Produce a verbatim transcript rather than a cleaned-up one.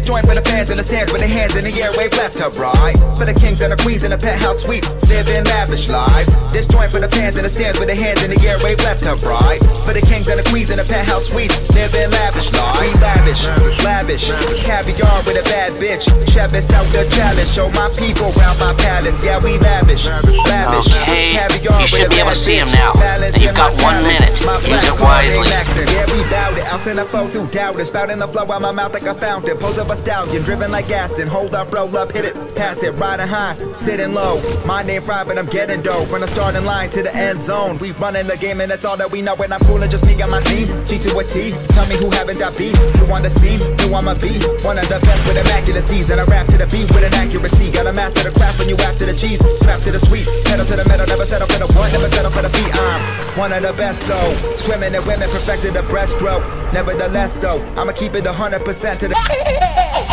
joint for the fans in the stands with their hands in the air, wave left to right. For the kings and the queens in the penthouse suite, living lavish lives. This joint for the fans in the stands with their hands in the air, wave left to right. For the kings and the queens in the penthouse suite, living lavish lives. We lavish, lavish, caviar with a bad bitch. Chevis out the chalice, show my people round my palace. Yeah, we lavish, lavish, okay. caviar You should with a be able bad to see bitch. him now. And you've got one minute. Use it wisely. Yeah, we bout it. I'll send the folks who doubt it. Spouting the flow out my mouth like a fountain. Pose of a stallion, driven like Gaston. Hold up, roll up, hit it, pass it, riding high, sitting low. My name fried, but I'm getting dough. From the starting line to the end zone, we running the game and that's all that we know. And I'm fooling just me and my team. G to a T. Tell me who haven't got beat. Who on the steam? Who I'ma be? One of the best with immaculate steeds, and I rap to the beat with an accuracy. Gotta master the craft when you after the cheese. Trap to the sweet, pedal to the metal, never settle for the one, never settle for the beat. I'm one of the best though. Swimming in women, perfected the breaststroke. Nevertheless though, I'ma keep it a hundred percent to the